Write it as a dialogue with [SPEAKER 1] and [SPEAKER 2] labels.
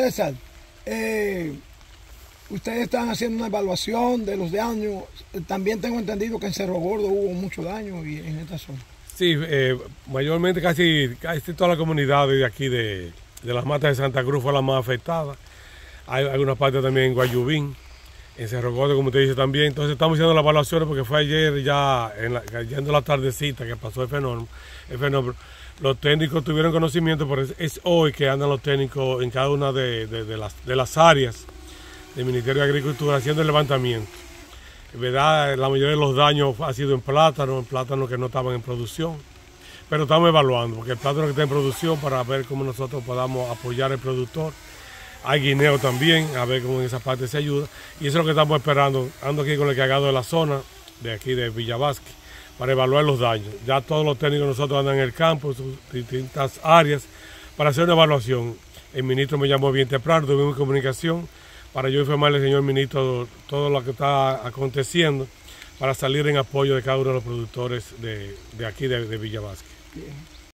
[SPEAKER 1] César, ustedes están haciendo una evaluación de los daños. También tengo entendido que en Cerro Gordo hubo mucho daño y en esta zona.
[SPEAKER 2] Sí, mayormente casi toda la comunidad de aquí de las Matas de Santa Cruz fue la más afectada. Hay algunas partes también en Guayubín, en Cerro Gordo, como usted dice también. Entonces estamos haciendo las evaluaciones porque fue ayer ya, yendo la tardecita que pasó el fenómeno. Los técnicos tuvieron conocimiento, pero es hoy que andan los técnicos en cada una de las áreas del Ministerio de Agricultura haciendo el levantamiento. En verdad, la mayoría de los daños ha sido en plátanos que no estaban en producción. Pero estamos evaluando, porque el plátano que está en producción para ver cómo nosotros podamos apoyar al productor. Hay guineo también, a ver cómo en esa parte se ayuda. Y eso es lo que estamos esperando. Ando aquí con el encargado de la zona, de aquí de Villa Vázquez, para evaluar los daños. Ya todos los técnicos nosotros andan en el campo, en sus distintas áreas, para hacer una evaluación. El ministro me llamó bien temprano, tuvimos comunicación, para yo informarle al señor ministro todo lo que está aconteciendo, para salir en apoyo de cada uno de los productores de aquí de Villa Vázquez.
[SPEAKER 1] Bien.